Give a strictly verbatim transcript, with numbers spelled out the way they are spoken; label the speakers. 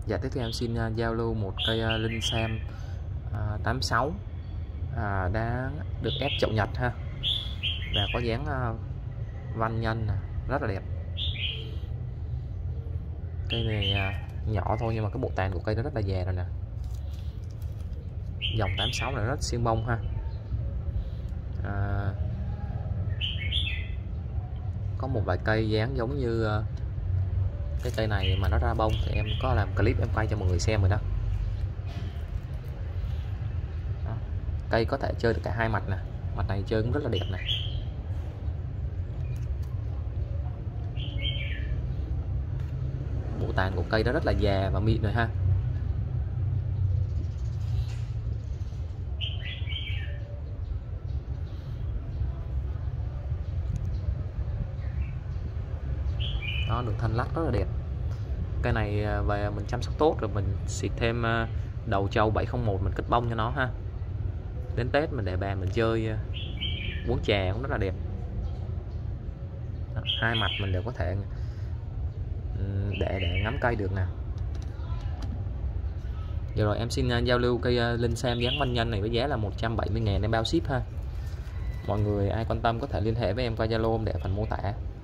Speaker 1: Dạ, tiếp theo em xin uh, giao lưu một cây uh, Linh Sam uh, tám sáu à, đã được ép chậu Nhật ha, và có dáng uh, văn nhân rất là đẹp. Cây này uh, nhỏ thôi nhưng mà cái bộ tàn của cây nó rất là già rồi nè. Dòng tám sáu này rất siêu bông ha. À, có một vài cây dáng giống như uh, cái cây này mà nó ra bông thì em có làm clip em quay cho mọi người xem rồi đó. Đó. Cây có thể chơi được cả hai mặt nè, mặt này chơi cũng rất là đẹp nè. Bộ tàn của cây đó rất là già và mịn rồi ha. Nó được thanh lắc rất là đẹp. Cây này về mình chăm sóc tốt rồi mình xịt thêm đầu trâu bảy không một mình kết bông cho nó ha. Đến Tết mình để bàn mình chơi uống trà cũng rất là đẹp. Hai mặt mình đều có thể để để ngắm cây được nè. Giờ rồi em xin giao lưu cây Linh Sam dáng văn nhân này với giá là một trăm bảy mươi ngàn em bao ship ha. Mọi người ai quan tâm có thể liên hệ với em qua Zalo để phần mô tả.